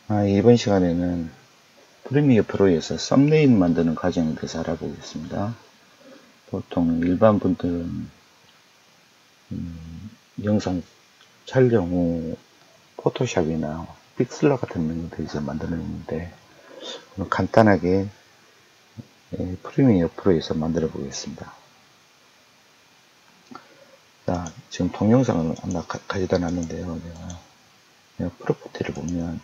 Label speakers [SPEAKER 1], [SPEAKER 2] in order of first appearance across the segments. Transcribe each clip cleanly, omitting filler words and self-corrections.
[SPEAKER 1] 이번 시간에는 프리미어 프로에서 썸네일 만드는 과정에 대해서 알아보겠습니다. 보통 일반 분들은 영상 촬영 후 포토샵이나 픽슬러 같은 메뉴들에서 만들었는데 간단하게 프리미어 프로에서 만들어 보겠습니다. 자, 지금 동영상을 하나 가져다 놨는데요. 내가 프로퍼티를 보면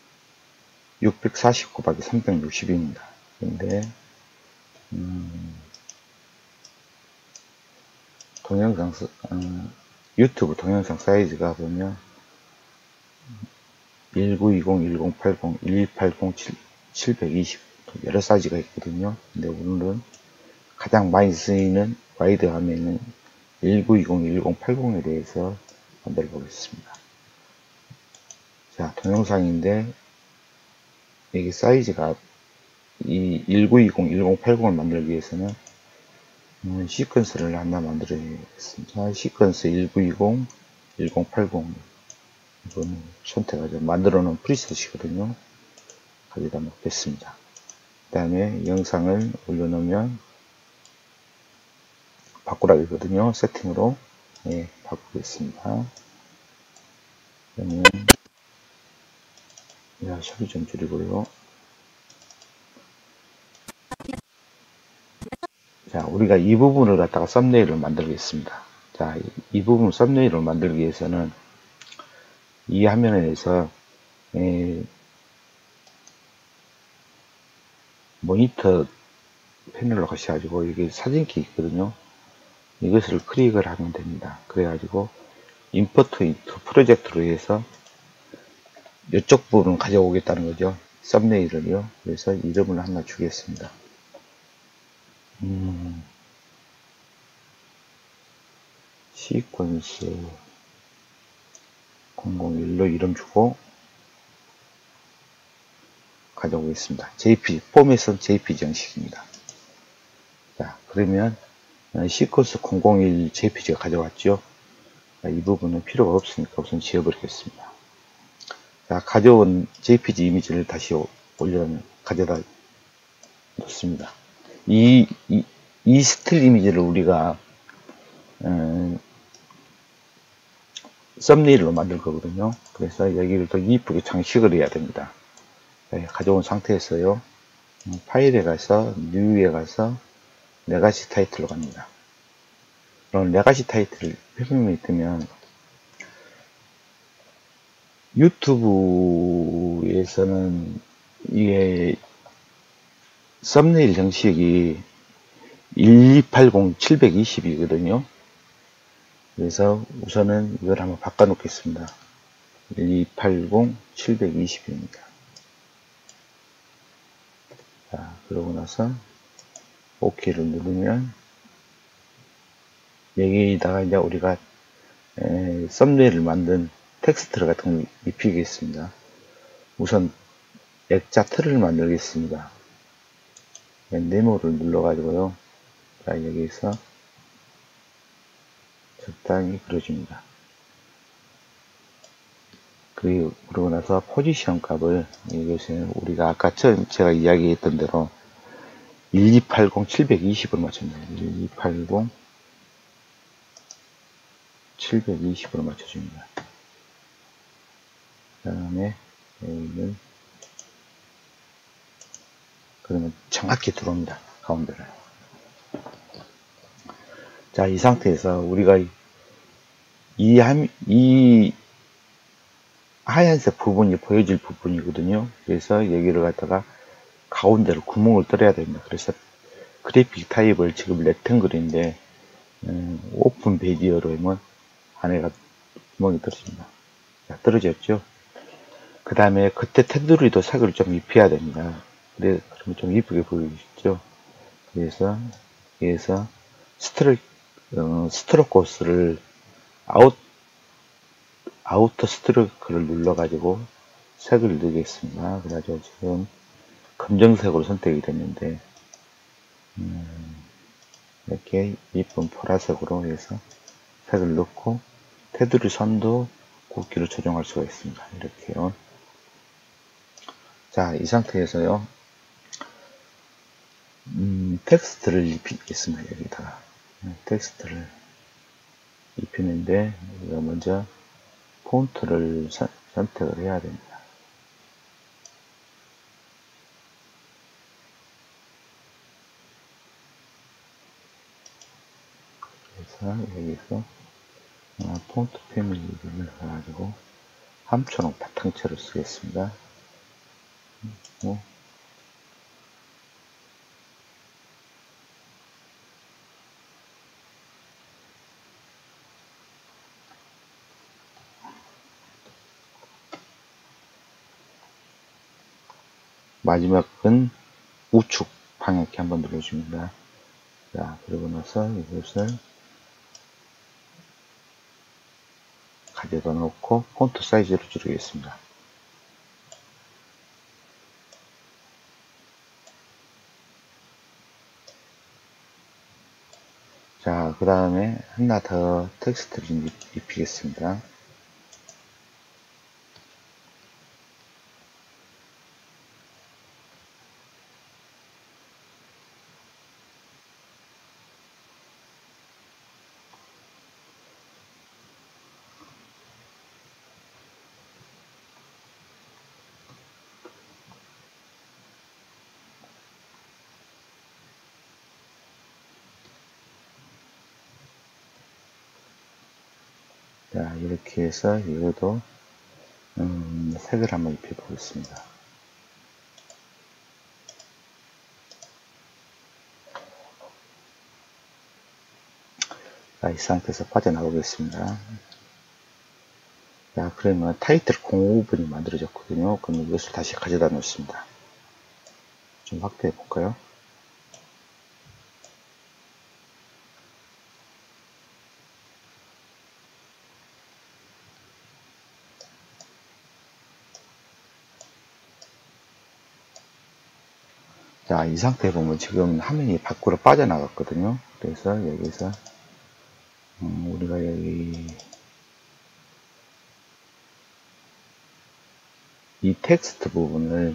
[SPEAKER 1] 640 곱하기 360입니다. 근데 동영상 유튜브 동영상 사이즈가 보면 1920, 1080, 1280, 720 여러 사이즈가 있거든요. 근데 오늘은 가장 많이 쓰이는 와이드 화면은 1920, 1080에 대해서 만들어 보겠습니다. 자, 동영상인데 이게 사이즈가 이 1920, 1080을 만들기 위해서는 시퀀스를 하나 만들어야겠습니다. 시퀀스 1920, 1080 이거는 선택하죠. 만들어 놓은 프리셋이거든요. 가져다 놓겠습니다. 그 다음에 영상을 올려놓으면 바꾸라기거든요. 세팅으로 바꾸겠습니다. 그러면 소리 좀 줄이고요. 자, 우리가 이 부분을 갖다가 썸네일을 만들겠습니다. 자, 이 부분 썸네일을 만들기 위해서는 이 화면에서 모니터 패널로 가셔가지고 이게 사진기 있거든요. 이것을 클릭을 하면 됩니다. 그래가지고 임포트 인투 프로젝트로 해서 이쪽 부분을 가져오겠다는 거죠. 썸네일을요. 그래서 이름을 하나 주겠습니다. 시퀀스 001로 이름 주고 가져오겠습니다. JPG, 포맷은 JPG 형식입니다. 자, 그러면 시퀀스 001 JPG가 가져왔죠. 이 부분은 필요가 없으니까 우선 지워버리겠습니다. 자, 가져온 JPG 이미지를 다시 가져다 놓습니다. 이 스틸 이미지를 우리가 썸네일로 만들 거거든요. 그래서 여기를 더 이쁘게 장식을 해야 됩니다. 가져온 상태에서요. 파일에 가서 뉴에 가서 레가시 타이틀로 갑니다. 그럼 레가시 타이틀 표명이 뜨면 유튜브에서는 이게 썸네일 형식이 1280 720이거든요. 그래서 우선은 이걸 한번 바꿔 놓겠습니다. 1280 720입니다. 자, 그러고 나서 OK를 누르면 여기다가 이제 우리가 썸네일을 만든 텍스트 같은 걸 입히겠습니다. 우선 액자 틀을 만들겠습니다. 네모를 눌러가지고요. 자, 여기서 적당히 그려줍니다. 그러고 나서 포지션 값을 이것은 우리가 아까 처음 제가 이야기했던 대로 1280 720으로 맞춥니다. 1280 720으로 맞춰줍니다. 그 다음에 여기는 그러면 정확히 들어옵니다. 가운데를. 자, 이 상태에서 우리가 이 하얀색 부분이 보여질 부분이거든요. 그래서 여기를 갖다가 가운데로 구멍을 뚫어야 됩니다. 그래서 그래픽 타입을 지금 렉탱글인데 오픈 베디어로 하면 안에가 구멍이 떨어집니다. 자, 떨어졌죠. 그 다음에 그때 테두리도 색을 좀 입혀야 됩니다. 그러면 좀 이쁘게 보이시죠. 그래서 여기서 스트로코스를 아우터 스트로크를 눌러가지고 색을 넣겠습니다. 그래가지고 지금 검정색으로 선택이 됐는데 이렇게 이쁜 보라색으로 해서 색을 넣고 테두리 선도 굵기를 조정할 수가 있습니다. 이렇게요. 자, 이 상태에서요, 텍스트를 입히겠습니다. 여기다가. 텍스트를 입히는데, 우리가 먼저 폰트를 선택을 해야 됩니다. 그래서 여기서 폰트 패밀리를 해가지고 함초록 바탕체로 쓰겠습니다. 마지막은 우측 방향키 한번 눌러줍니다. 자, 그러고 나서 이것을 가져다 놓고 폰트 사이즈를 줄이겠습니다. 자, 그 다음에 하나 더 텍스트를 입히겠습니다. 자, 이렇게 해서 이것도 색을 한번 입혀 보겠습니다. 자, 이 상태에서 빠져나오겠습니다. 자, 그러면 타이틀 05번이 만들어졌거든요. 그럼 이것을 다시 가져다 놓습니다. 좀 확대해 볼까요? 자, 이 상태에 보면 지금 화면이 밖으로 빠져나갔거든요. 그래서 여기서 우리가 여기 이 텍스트 부분을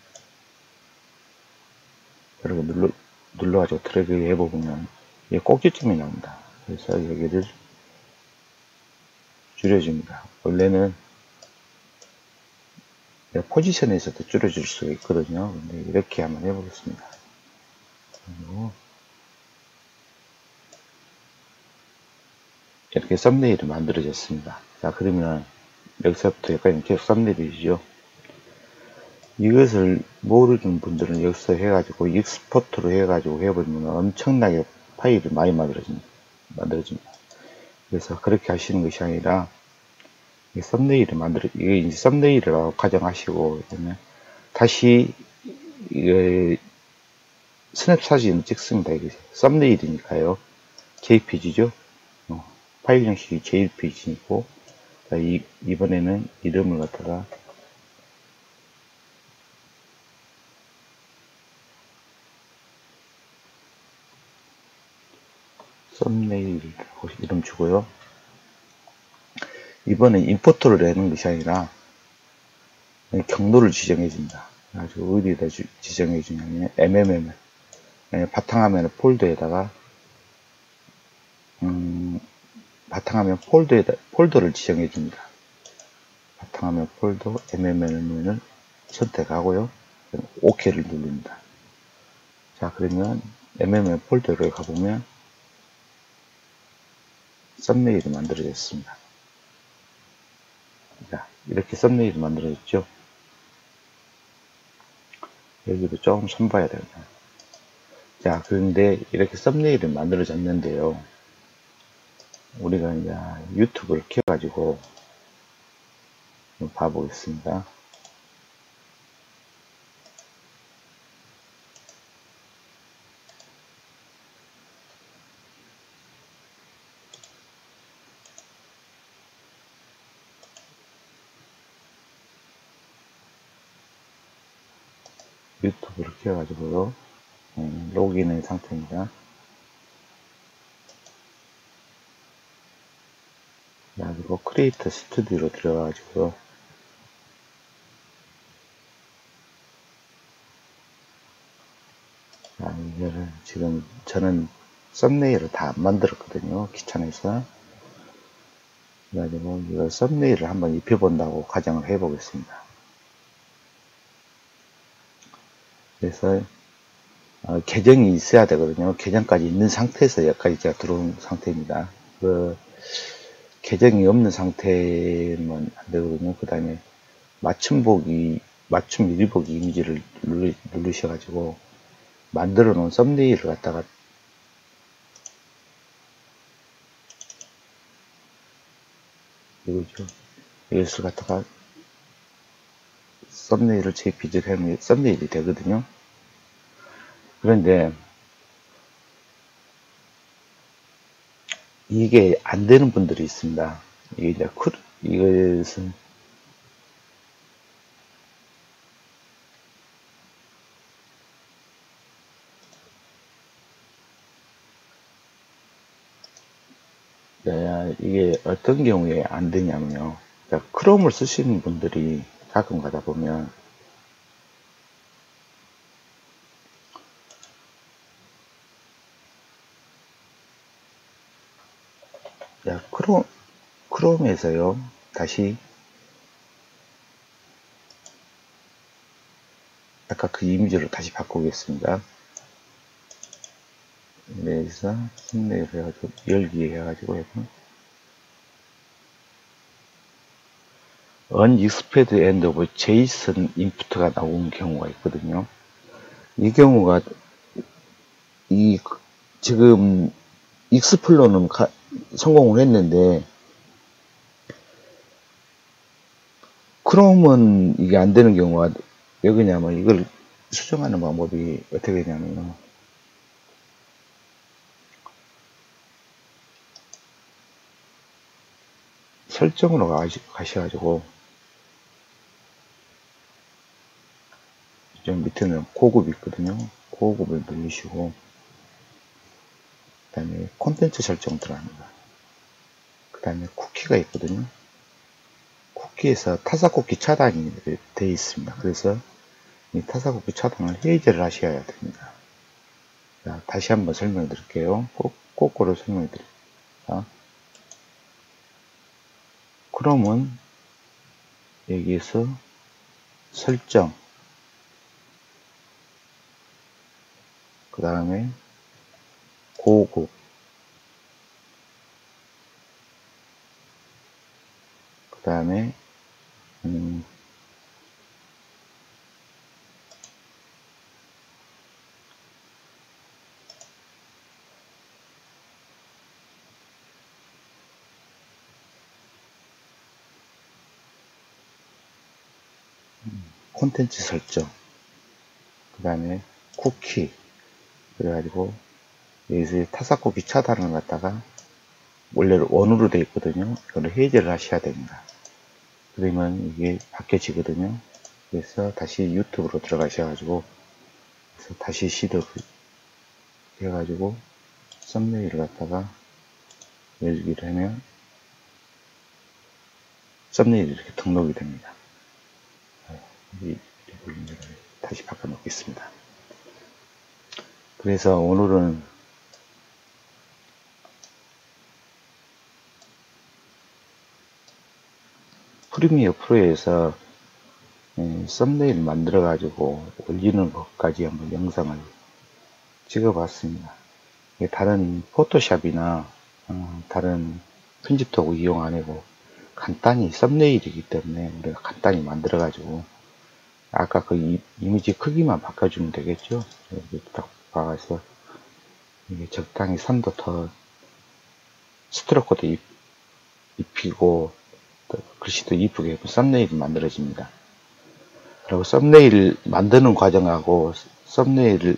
[SPEAKER 1] 이렇게 눌러가지고 드래그 해보면 이 꼭지점이 나옵니다. 그래서 여기를 줄여줍니다. 원래는 포지션에서도 줄여줄 수가 있거든요. 근데 이렇게 한번 해보겠습니다. 그리고 이렇게 썸네일이 만들어졌습니다. 자, 그러면 여기서부터 약간 계속 썸네일이죠. 이것을 모르는 분들은 여기서 해가지고 익스포트로 해가지고 해버리면 엄청나게 파일이 많이 만들어집니다. 그래서 그렇게 하시는 것이 아니라 이게 이제 썸네일이라고 가정하시고 그러면 다시 이게 스냅 사진을 찍습니다. 이게 썸네일이니까요. JPG죠. 파일 형식이 JPG이고 이번에는 이름을 갖다가 썸네일이라고 이름 주고요. 이번에 임포트를 내는 것이 아니라 경로를 지정해 줍니다. 아주 어디에다 지정해 주냐면 MMM 바탕화면 폴더에다가 바탕화면 폴더를 지정해 줍니다. 바탕화면 폴더 MMM을 선택하고요. OK를 누릅니다. 자, 그러면 MMM 폴더를 가보면 썸네일이 만들어졌습니다. 자, 이렇게 썸네일이 만들어졌죠. 여기도 조금 손봐야 됩니다. 자, 그런데 이렇게 썸네일이 만들어졌는데요. 우리가 이제 유튜브를 켜가지고 봐보겠습니다. 유튜브를 켜가지고요. 로그인의 상태입니다. 자, 그리고 크리에이터 스튜디오로 들어가가지고요. 지금 저는 썸네일을 다 안 만들었거든요. 귀찮아서. 그래가지고 이거 썸네일을 한번 입혀본다고 가정을 해보겠습니다. 그래서 계정이 있어야 되거든요. 계정까지 있는 상태에서 여기까지 제가 들어온 상태입니다. 계정이 없는 상태면 안 되거든요. 그 다음에 맞춤 미리 보기 이미지를 누르셔가지고 만들어 놓은 썸네일을 갖다가 이거죠. 이것을 갖다가 썸네일을 JPG를 하면 썸네일이 되거든요. 그런데 이게 안 되는 분들이 있습니다. 이게 이제 이것은 이게 어떤 경우에 안 되냐면요. 크롬을 쓰시는 분들이 가끔 가다 보면 크롬에서요. 다시 아까 그 이미지로 다시 바꾸겠습니다. 그래서 썸네일 해가지고 열기 해가지고 해서 unexpected end of JSON input가 나오는 경우가 있거든요. 이 경우가 지금 익스플로는 성공을 했는데 크롬은 이게 안 되는 경우가 왜 그러냐면 이걸 수정하는 방법이 어떻게 되냐면요. 설정으로 가셔가지고 좀 밑에는 고급이 있거든요. 고급을 누르시고 그 다음에 콘텐츠 설정 들어갑니다. 그 다음에 쿠키가 있거든요. 쿠키에서 타사쿠키 차단이 되어 있습니다. 그래서 이 타사쿠키 차단을 해제를 하셔야 됩니다. 자, 다시 한번 설명해 드릴게요. 거꾸로 설명해 드립니다. 크롬은 여기에서 설정, 그 다음에 고급, 그 다음에 콘텐츠 설정, 그 다음에 쿠키, 그래가지고 여기서 타사쿠키 차단을 갖다가 원래는 원으로 되어 있거든요. 이거를 해제를 하셔야 됩니다. 그러면 이게 바뀌어지거든요. 그래서 다시 유튜브로 들어가셔가지고 그래서 다시 시도를 해가지고 썸네일을 갖다가 열기를 하면 썸네일이 이렇게 등록이 됩니다. 이 볼륨을 다시 바꿔 놓겠습니다. 그래서 오늘은 프리미어 프로에서 썸네일 만들어 가지고 올리는 것까지 한번 영상을 찍어 봤습니다. 다른 포토샵이나 다른 편집 도구 이용 안 하고 간단히 썸네일이기 때문에 우리가 간단히 만들어 가지고 아까 그 이미지 크기만 바꿔주면 되겠죠. 이렇게 딱 박아서 이게 적당히 선도 더 스트로크도 입히고 글씨도 이쁘게 해서 썸네일이 만들어집니다. 그리고 썸네일 만드는 과정하고 썸네일을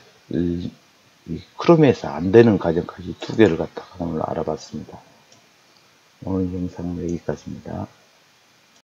[SPEAKER 1] 크롬에서 안 되는 과정까지 두 개를 갖다가 오늘 알아봤습니다. 오늘 영상은 여기까지입니다.